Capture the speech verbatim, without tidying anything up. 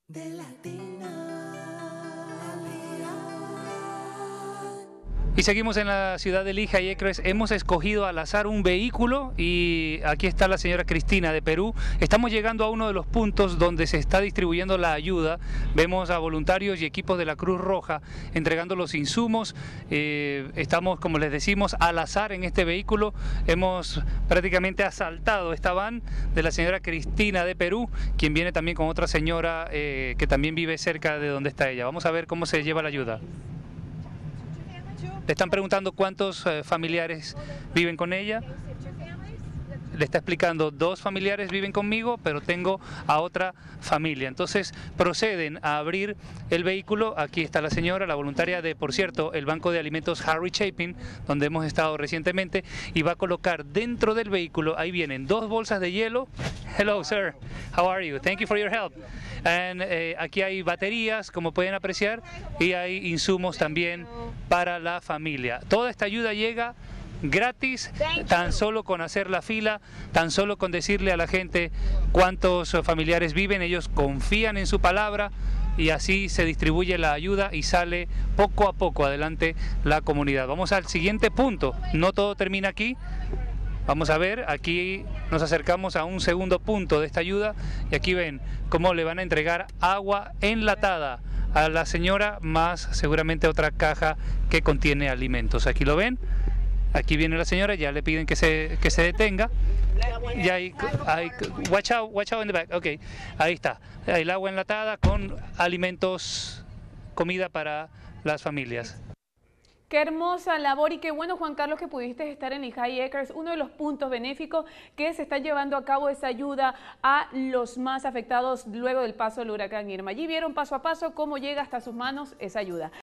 de Latina. Y seguimos en la ciudad de Lija y Écres. Hemos escogido al azar un vehículo y aquí está la señora Cristina de Perú. Estamos llegando a uno de los puntos donde se está distribuyendo la ayuda. Vemos a voluntarios y equipos de la Cruz Roja entregando los insumos. Eh, estamos, como les decimos, al azar en este vehículo. Hemos prácticamente asaltado esta van de la señora Cristina de Perú, quien viene también con otra señora eh, que también vive cerca de donde está ella. Vamos a ver cómo se lleva la ayuda. Le están preguntando cuántos eh, familiares viven con ella. Le está explicando, dos familiares viven conmigo, pero tengo a otra familia. Entonces proceden a abrir el vehículo. Aquí está la señora, la voluntaria de, por cierto, el Banco de Alimentos Harry Chapin, donde hemos estado recientemente, y va a colocar dentro del vehículo, ahí vienen dos bolsas de hielo. Hello, sir. How are you? Thank you for your help. And, eh, aquí hay baterías, como pueden apreciar, y hay insumos también para la familia. Toda esta ayuda llega gratis, tan solo con hacer la fila, tan solo con decirle a la gente cuántos familiares viven. Ellos confían en su palabra y así se distribuye la ayuda y sale poco a poco adelante la comunidad. Vamos al siguiente punto. No todo termina aquí. Vamos a ver, aquí nos acercamos a un segundo punto de esta ayuda y aquí ven cómo le van a entregar agua enlatada a la señora, más seguramente otra caja que contiene alimentos. Aquí lo ven. Aquí viene la señora, ya le piden que se, que se detenga. Y hay, hay, watch out, watch out in the back. Ok, ahí está. El agua enlatada con alimentos, comida para las familias. Qué hermosa labor y qué bueno, Juan Carlos, que pudiste estar en Lija y Écres, uno de los puntos benéficos que se está llevando a cabo esa ayuda a los más afectados luego del paso del huracán Irma. Allí vieron paso a paso cómo llega hasta sus manos esa ayuda.